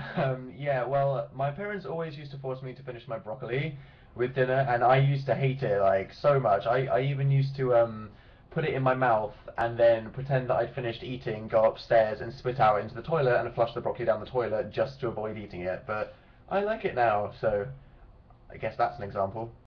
Yeah, well, my parents always used to force me to finish my broccoli with dinner, and I used to hate it like so much. I even used to put it in my mouth and then pretend that I'd finished eating, go upstairs and spit out into the toilet and flush the broccoli down the toilet just to avoid eating it. But I like it now, so I guess that's an example.